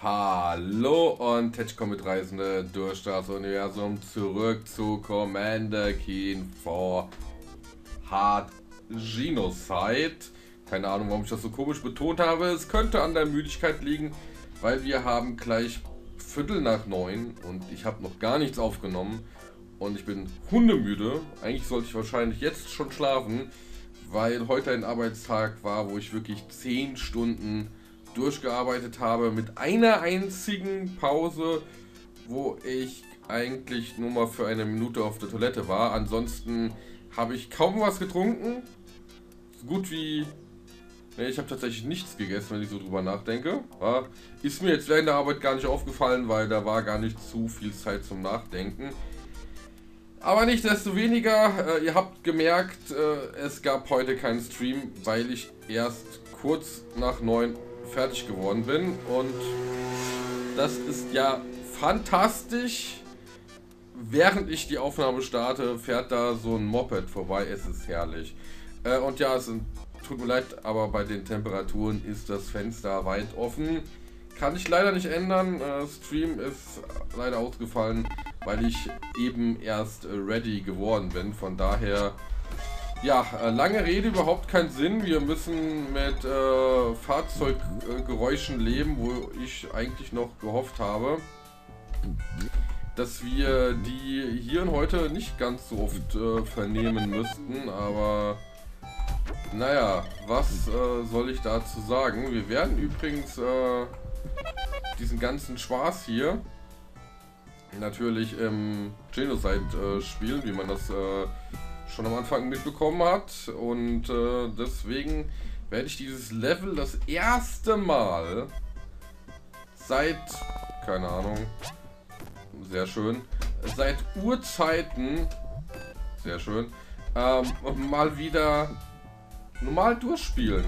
Hallo und Tetschko Mitreisende durch das Universum zurück zu Commander Keen for Hard Genocide. Keine Ahnung, warum ich das so komisch betont habe. Es könnte an der Müdigkeit liegen, weil wir haben gleich 8:45 und ich habe noch gar nichts aufgenommen. Und ich bin hundemüde. Eigentlich sollte ich wahrscheinlich jetzt schon schlafen, weil heute ein Arbeitstag war, wo ich wirklich 10 Stunden durchgearbeitet habe mit einer einzigen Pause, wo ich eigentlich nur mal für eine Minute auf der Toilette war. Ansonsten habe ich kaum was getrunken. So gut wie... Ne, ich habe tatsächlich nichts gegessen, wenn ich so drüber nachdenke. Ja, ist mir jetzt während der Arbeit gar nicht aufgefallen, weil da war gar nicht zu viel Zeit zum Nachdenken. Aber nichtsdestoweniger, ihr habt gemerkt, es gab heute keinen Stream, weil ich erst kurz nach 9 fertig geworden bin. Und das ist ja fantastisch. Während ich die Aufnahme starte, fährt da so ein Moped vorbei. Es ist herrlich. Und ja, tut mir leid, aber bei den Temperaturen ist das Fenster weit offen. Kann ich leider nicht ändern. Stream ist leider ausgefallen, weil ich eben erst ready geworden bin. Von daher, ja, lange Rede, überhaupt keinen Sinn. Wir müssen mit Fahrzeuggeräuschen leben, wo ich eigentlich noch gehofft habe, dass wir die hier und heute nicht ganz so oft vernehmen müssten. Aber naja, was soll ich dazu sagen? Wir werden übrigens diesen ganzen Spaß hier natürlich im Genocide spielen, wie man das schon am Anfang mitbekommen hat. Und deswegen werde ich dieses Level das erste Mal seit, keine Ahnung, sehr schön, seit Urzeiten, sehr schön, mal wieder normal durchspielen.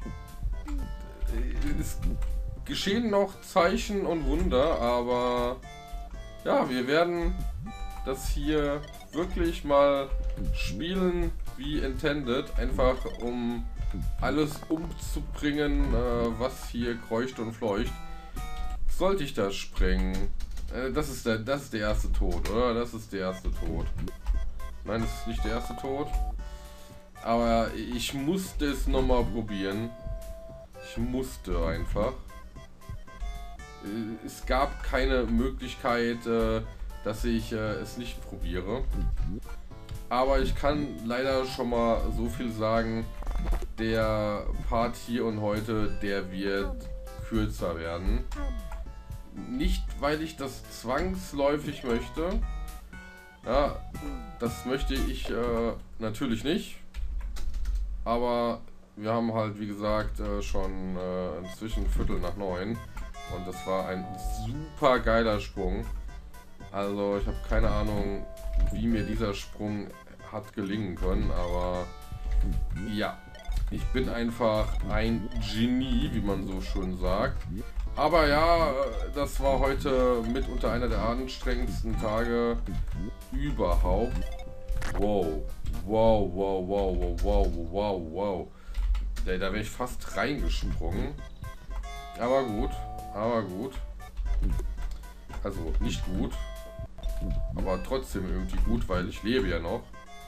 Es geschehen noch Zeichen und Wunder, aber ja, wir werden das hier wirklich mal spielen wie intended, einfach um alles umzubringen, was hier kreucht und fleucht. Sollte ich das springen? Das ist der erste Tod, oder? Das ist der erste Tod. Nein, das ist nicht der erste Tod. Aber ich musste es nochmal probieren. Ich musste einfach. Es gab keine Möglichkeit, dass ich es nicht probiere. Aber ich kann leider schon mal so viel sagen, der Part hier und heute, der wird kürzer werden. Nicht, weil ich das zwangsläufig möchte. Ja, das möchte ich natürlich nicht. Aber wir haben halt, wie gesagt, schon inzwischen 8:45. Und das war ein super geiler Sprung. Also ich habe keine Ahnung, wie mir dieser Sprung hat gelingen können. Aber ja, ich bin einfach ein Genie, wie man so schön sagt. Aber ja, das war heute mitunter einer der anstrengendsten Tage überhaupt. Wow, wow, wow, wow, wow, wow, wow, wow. Da wäre ich fast reingesprungen. Aber gut. Aber gut. Also nicht gut. Aber trotzdem irgendwie gut, weil ich lebe ja noch.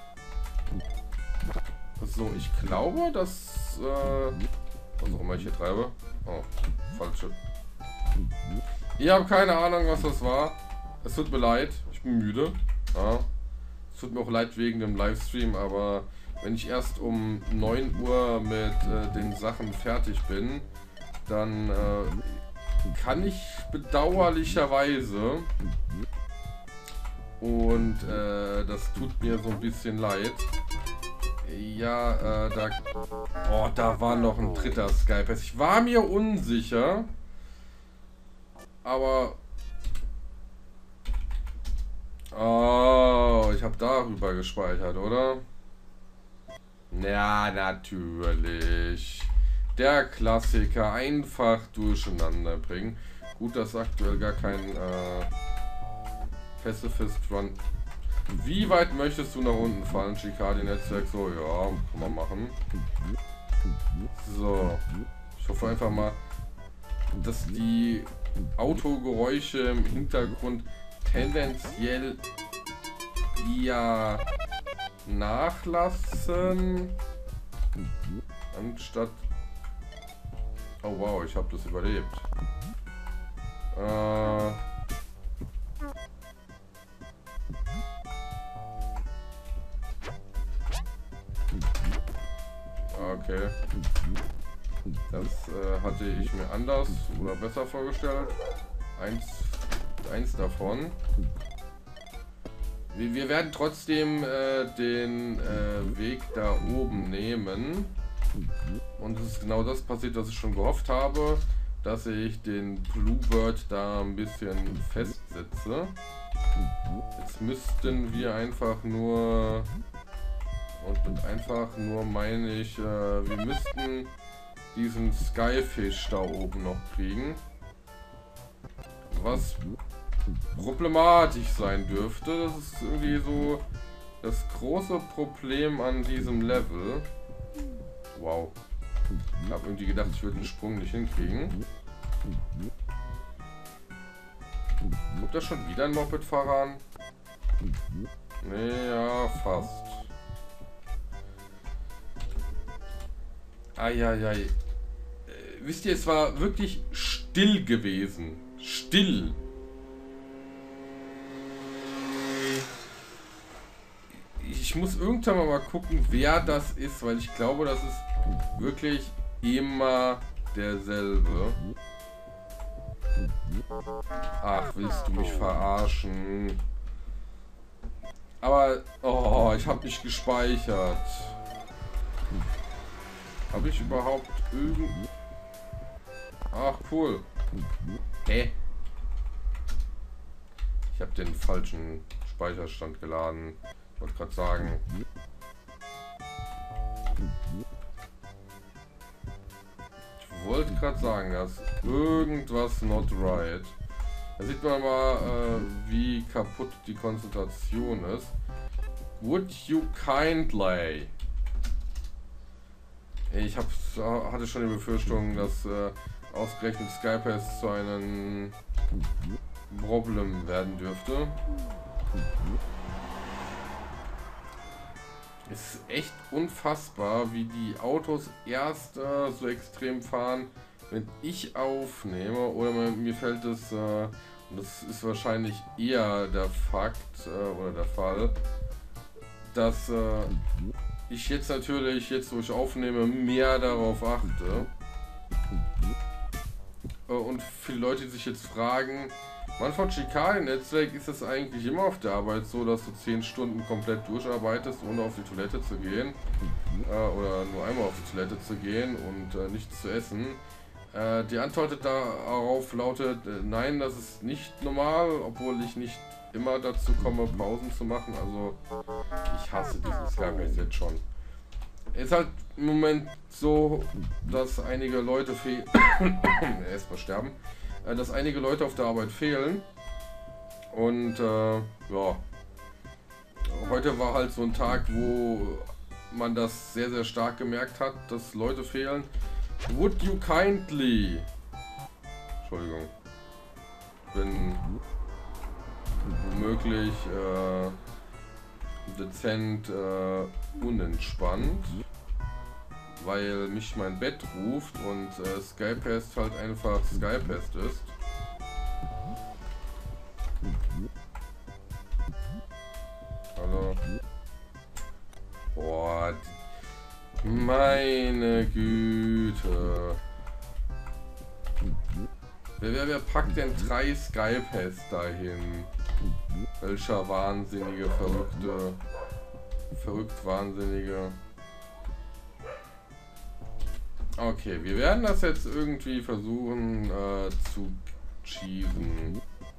So, ich glaube, dass... was auch immer ich hier treibe. Oh, falsche. Ich habe keine Ahnung, was das war. Es tut mir leid. Ich bin müde. Ja. Es tut mir auch leid wegen dem Livestream, aber wenn ich erst um 9 Uhr mit den Sachen fertig bin, dann... kann ich bedauerlicherweise, und das tut mir so ein bisschen leid, ja, da war noch ein dritter Skype. Ich war mir unsicher, aber ich habe darüber gespeichert, oder? Ja, natürlich. Der Klassiker, einfach durcheinander bringen. Gut, dass aktuell gar kein Pacifist Run. Wie weit möchtest du nach unten fallen, Chicadi-Netzwerk? So, ja, kann man machen. So, ich hoffe einfach mal, dass die Autogeräusche im Hintergrund tendenziell eher nachlassen, anstatt... Oh wow, ich habe das überlebt. Okay. Das hatte ich mir anders oder besser vorgestellt. Eins davon. Wir werden trotzdem den Weg da oben nehmen. Und es ist genau das passiert, was ich schon gehofft habe, dass ich den Bluebird da ein bisschen festsetze. Jetzt müssten wir einfach nur... Und mit einfach nur meine ich, wir müssten diesen Skyfish da oben noch kriegen. Was problematisch sein dürfte. Das ist irgendwie so das große Problem an diesem Level. Wow. Ich habe irgendwie gedacht, ich würde den Sprung nicht hinkriegen. Kommt da schon wieder ein Mopedfahrer an? Nee, ja, fast. Eieiei. Wisst ihr, es war wirklich still gewesen. Still. Ich muss irgendwann mal gucken, wer das ist, weil ich glaube, das ist wirklich immer derselbe. Ach, willst du mich verarschen? Aber, oh, ich habe nicht gespeichert. Habe ich überhaupt irgend... Ach, cool. Hä? Ich habe den falschen Speicherstand geladen. Ich wollte gerade sagen. Ich wollte gerade sagen, dass irgendwas not right. Da sieht man mal, wie kaputt die Konzentration ist. Would you kindly... Ich hatte schon die Befürchtung, dass ausgerechnet Skypass zu einem Problem werden dürfte. Es ist echt unfassbar, wie die Autos erst so extrem fahren, wenn ich aufnehme, oder mir fällt es, und das ist wahrscheinlich eher der Fakt oder der Fall, dass ich jetzt natürlich, wo ich aufnehme, mehr darauf achte. Und viele Leute, die sich jetzt fragen, man, von Schikanen-Netzwerk ist es eigentlich immer auf der Arbeit so, dass du 10 Stunden komplett durcharbeitest, ohne auf die Toilette zu gehen. Oder nur einmal auf die Toilette zu gehen und nichts zu essen. Die Antwort darauf lautet, nein, das ist nicht normal, obwohl ich nicht immer dazu komme, Pausen zu machen. Also ich hasse diesen Skype jetzt schon. Es ist halt im Moment so, dass einige Leute fehlen. Erstmal sterben. Dass einige Leute auf der Arbeit fehlen. Und ja. Heute war halt so ein Tag, wo man das sehr, sehr stark gemerkt hat, dass Leute fehlen. Would you kindly... Entschuldigung. Bin womöglich dezent unentspannt, weil mich mein Bett ruft und Skypest halt einfach Skypest ist. Hallo. Boah, meine Güte. Wer packt denn 3 Skypests dahin? Welcher wahnsinnige, verrückt wahnsinnige. Okay, wir werden das jetzt irgendwie versuchen zu cheesen.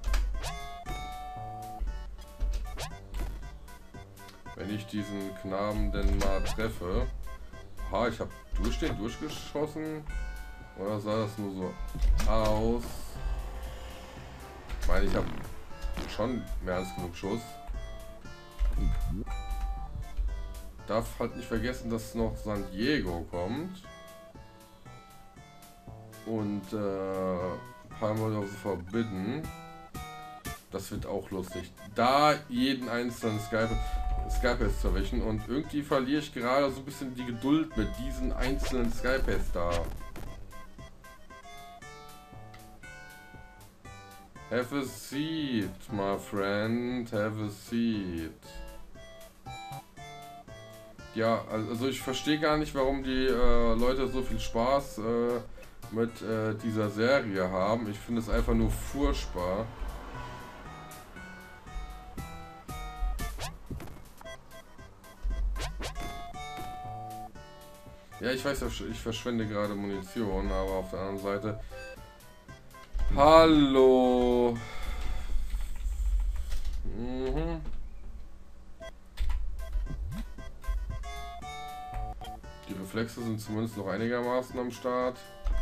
Wenn ich diesen Knaben denn mal treffe. Ha, ich habe durchgeschossen. Oder sah das nur so aus? Ich meine, ich habe schon mehr als genug Schuss. Darf halt nicht vergessen, dass noch San Diego kommt. Und Palm of the Forbidden. Das wird auch lustig. Da jeden einzelnen Skypass zu erwischen. Und irgendwie verliere ich gerade so ein bisschen die Geduld mit diesen einzelnen Skypass da. Have a seat, my friend. Have a seat. Ja, also ich verstehe gar nicht, warum die Leute so viel Spaß mit dieser Serie haben. Ich finde es einfach nur furchtbar. Ja, ich weiß, ich verschwende gerade Munition, aber auf der anderen Seite... Hallo! Mhm. Die Reflexe sind zumindest noch einigermaßen am Start.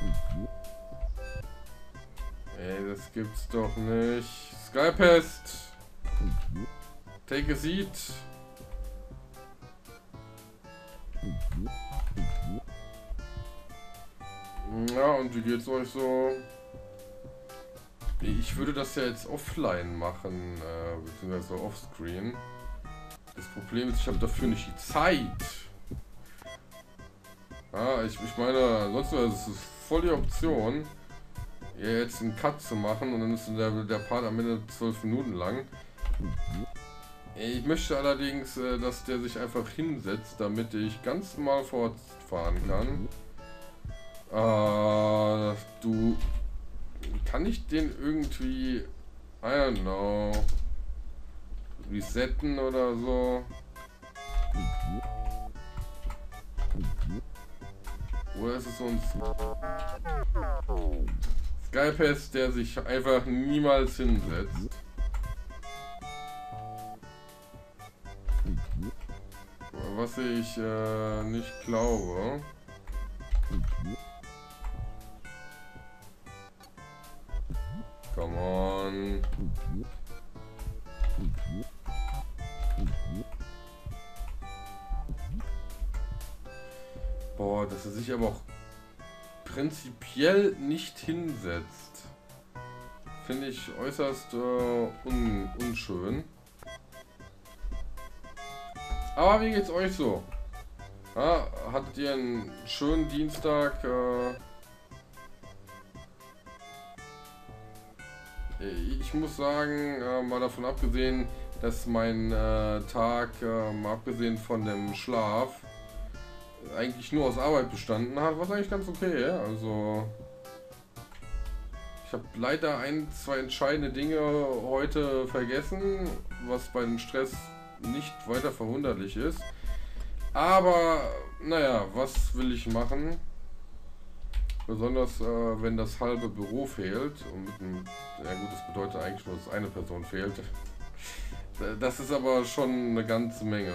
Ey, das gibt's doch nicht. Skypest! Take a seat! Ja, und wie geht's euch so? Ich würde das ja jetzt offline machen, beziehungsweise offscreen. Das Problem ist, ich habe dafür nicht die Zeit. Ja, ich meine, ansonsten ist es voll die Option, jetzt einen Cut zu machen und dann ist der Part am Ende 12 Minuten lang. Ich möchte allerdings, dass der sich einfach hinsetzt, damit ich ganz normal fortfahren kann. Kann ich den irgendwie, I don't know, resetten oder so? Oder ist es so ein Skypass, der sich einfach niemals hinsetzt? Was ich nicht glaube. Come on. Boah, dass er sich aber auch prinzipiell nicht hinsetzt. Finde ich äußerst unschön. Aber wie geht's euch so? Ja, hattet ihr einen schönen Dienstag? Ich muss sagen, mal davon abgesehen, dass mein Tag, mal abgesehen von dem Schlaf, eigentlich nur aus Arbeit bestanden hat, was eigentlich ganz okay, ja? Also ich habe leider zwei entscheidende Dinge heute vergessen, was bei dem Stress nicht weiter verwunderlich ist. Aber naja, was will ich machen? Besonders wenn das halbe Büro fehlt und ja gut, das bedeutet eigentlich nur, dass eine Person fehlt. Das ist aber schon eine ganze Menge.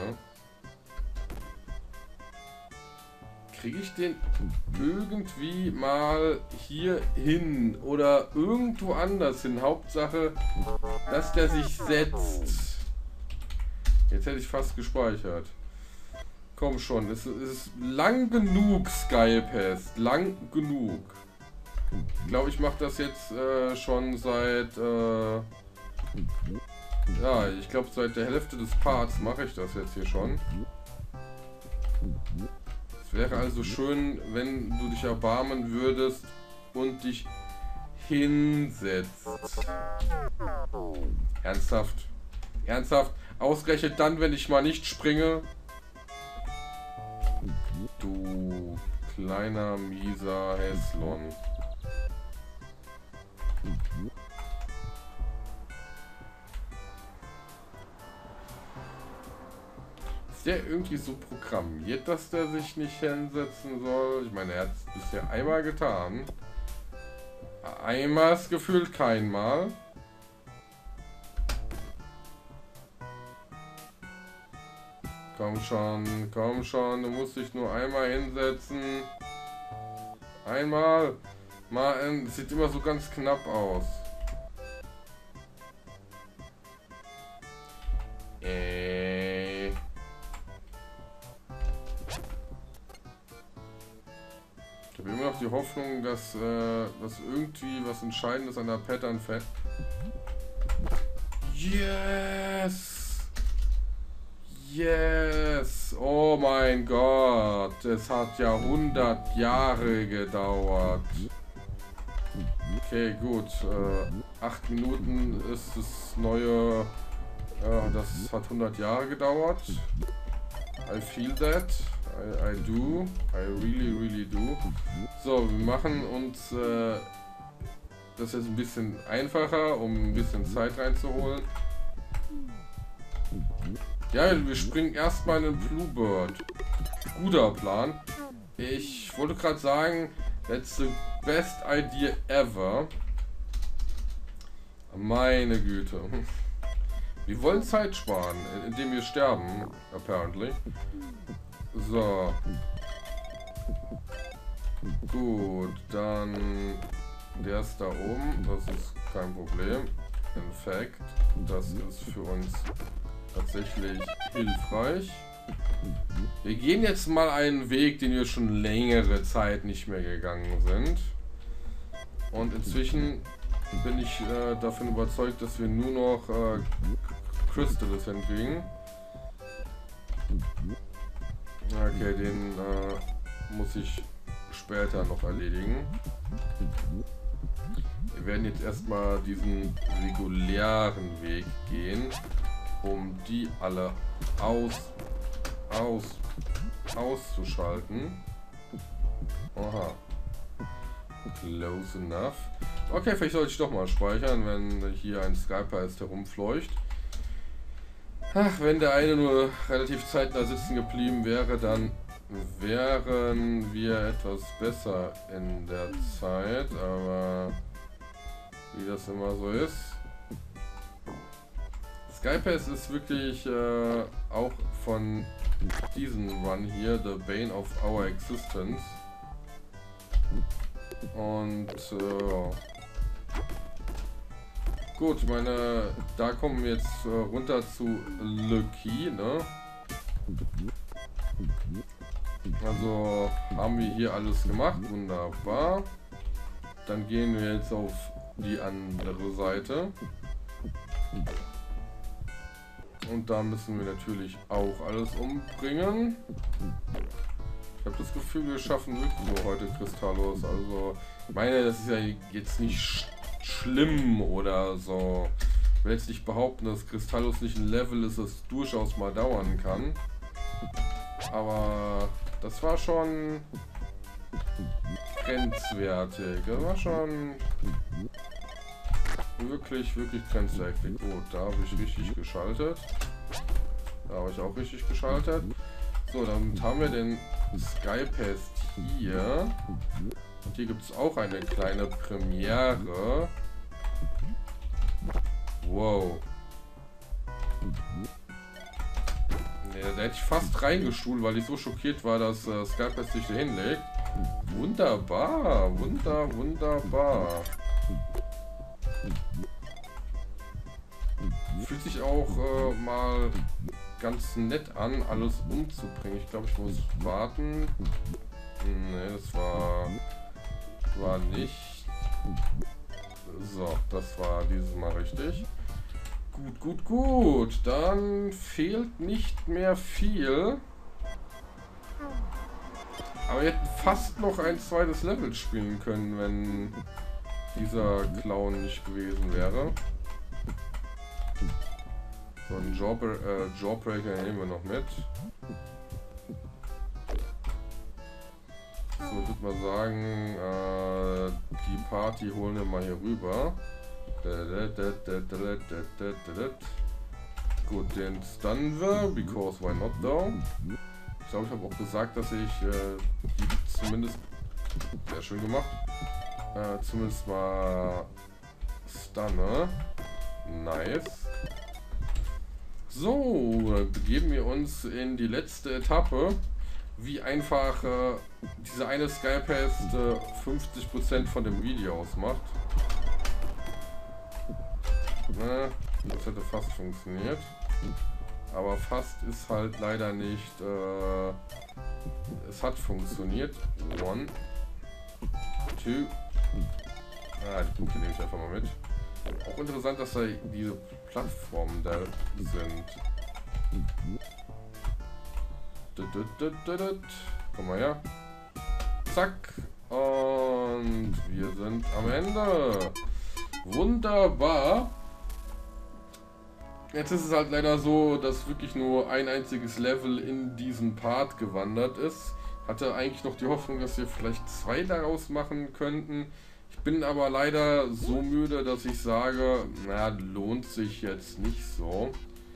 Kriege ich den irgendwie mal hier hin oder irgendwo anders hin? Hauptsache, dass der sich setzt. Jetzt hätte ich fast gespeichert. Komm schon, es ist lang genug, Skypass. Lang genug. Ich glaube, ich mache das jetzt schon seit... ja, ich glaube, seit der Hälfte des Parts mache ich das jetzt hier schon. Es wäre also schön, wenn du dich erbarmen würdest und dich hinsetzt. Ernsthaft? Ernsthaft? Ausgerechnet dann, wenn ich mal nicht springe? Du kleiner, mieser Häslon. Ist der irgendwie so programmiert, dass der sich nicht hinsetzen soll? Ich meine, er hat es bisher einmal getan. Einmal ist gefühlt kein Mal. Komm schon, du musst dich nur einmal hinsetzen. Einmal. Mal, es sieht immer so ganz knapp aus. Ich habe immer noch die die Hoffnung, dass irgendwie was Entscheidendes an der Pattern fällt. Yes! Yes! Oh mein Gott! Es hat ja 100 Jahre gedauert. Okay, gut. 8 Minuten ist das neue... das hat 100 Jahre gedauert. I feel that. I do. I really do. So, wir machen uns das jetzt ein bisschen einfacher, um ein bisschen Zeit reinzuholen. Ja, wir springen erstmal in den Bluebird. Guter Plan. Ich wollte gerade sagen, that's the best idea ever. Meine Güte. Wir wollen Zeit sparen, indem wir sterben, apparently. So. Gut, dann der ist da oben, das ist kein Problem. In fact, das ist für uns tatsächlich hilfreich. Wir gehen jetzt mal einen Weg, den wir schon längere Zeit nicht mehr gegangen sind. Und inzwischen bin ich davon überzeugt, dass wir nur noch Crystals hinkriegen. Okay, den muss ich später noch erledigen. Wir werden jetzt erstmal diesen regulären Weg gehen, um die alle auszuschalten. Aha. Close enough. Okay, vielleicht sollte ich doch mal speichern, wenn hier ein Skyper ist, herumfleucht. Ach, wenn der eine nur relativ zeitnah sitzen geblieben wäre, dann wären wir etwas besser in der Zeit, aber wie das immer so ist. Skypass ist wirklich auch von diesem Run hier, The Bane of Our Existence. Und gut, ich meine, da kommen wir jetzt runter zu Lucky, ne? Also haben wir hier alles gemacht, wunderbar. Dann gehen wir jetzt auf die andere Seite. Und da müssen wir natürlich auch alles umbringen. Ich habe das Gefühl, wir schaffen wirklich so heute Kristallos. Also, ich meine, das ist ja jetzt nicht schlimm oder so. Ich will jetzt nicht behaupten, dass Kristallos nicht ein Level ist, das durchaus mal dauern kann. Aber das war schon grenzwertig. Das war schon wirklich grenzwertig. Gut, da habe ich richtig geschaltet. Da habe ich auch richtig geschaltet. So, dann haben wir den Skypass hier. Und hier gibt es auch eine kleine Premiere. Wow. Ne, da hätte ich fast reingestuhlt, weil ich so schockiert war, dass Skypass sich da hinlegt. Wunderbar, wunderbar. Fühlt sich auch mal ganz nett an, alles umzubringen. Ich glaube, ich muss warten. Ne, das war nicht. So, das war dieses Mal richtig. Gut. Dann fehlt nicht mehr viel. Aber wir hätten fast noch ein zweites Level spielen können, wenn dieser Clown nicht gewesen wäre. So, einen Jawbreaker nehmen wir noch mit. So, ich würde mal sagen, die Party holen wir mal hier rüber. Gut, den stunnen wir, because why not though. Ich glaube, ich habe auch gesagt, dass ich die zumindest, sehr schön gemacht, zumindest mal stunne. Nice. So, dann begeben wir uns in die letzte Etappe. Wie einfach diese eine Skypass 50% von dem Video ausmacht. Na, das hätte fast funktioniert. Aber fast ist halt leider nicht. Es hat funktioniert. One. Tü. Ah, die Punkte nehme ich einfach mal mit. Auch interessant, dass da diese Plattformen da sind. Komm mal her. Zack. Und wir sind am Ende. Wunderbar. Jetzt ist es halt leider so, dass wirklich nur ein einziges Level in diesen Part gewandert ist. Hatte eigentlich noch die Hoffnung, dass wir vielleicht 2 daraus machen könnten. Ich bin aber leider so müde, dass ich sage, naja, lohnt sich jetzt nicht so.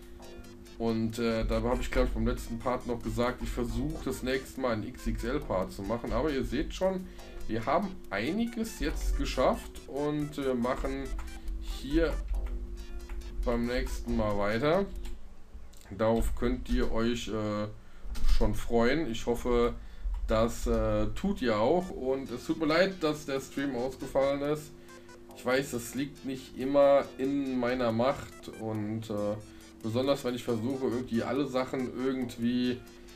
Und da habe ich, glaube ich, beim letzten Part noch gesagt, ich versuche das nächste Mal einen XXL-Part zu machen. Aber ihr seht schon, wir haben einiges jetzt geschafft und machen hier beim nächsten Mal weiter. Darauf könnt ihr euch schon freuen. Ich hoffe, das tut ihr auch. Und es tut mir leid, dass der Stream ausgefallen ist. Ich weiß, das liegt nicht immer in meiner Macht. Und besonders wenn ich versuche, irgendwie alle Sachen irgendwie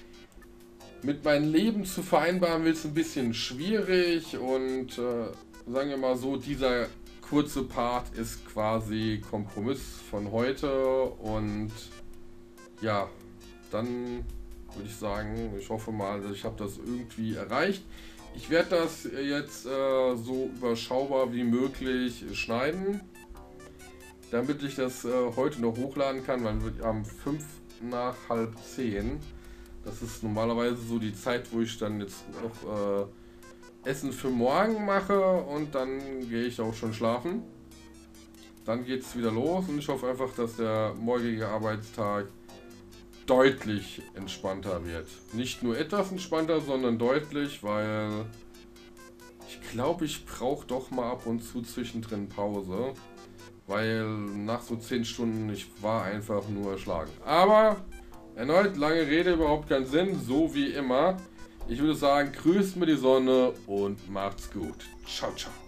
mit meinem Leben zu vereinbaren, wird es ein bisschen schwierig. Und sagen wir mal so, dieser kurze Part ist quasi Kompromiss von heute. Und ja, dann würde ich sagen, ich hoffe mal, ich habe das irgendwie erreicht. Ich werde das jetzt so überschaubar wie möglich schneiden, damit ich das heute noch hochladen kann, weil wir am 5 nach halb 10. Das ist normalerweise so die Zeit, wo ich dann jetzt noch Essen für morgen mache und dann gehe ich auch schon schlafen. Dann geht es wieder los und ich hoffe einfach, dass der morgige Arbeitstag deutlich entspannter wird. Nicht nur etwas entspannter, sondern deutlich, weil ich glaube, ich brauche doch mal ab und zu zwischendrin Pause. Weil nach so 10 Stunden, ich war einfach nur erschlagen. Aber erneut, lange Rede, überhaupt keinen Sinn, so wie immer. Ich würde sagen, grüßt mir die Sonne und macht's gut. Ciao, ciao.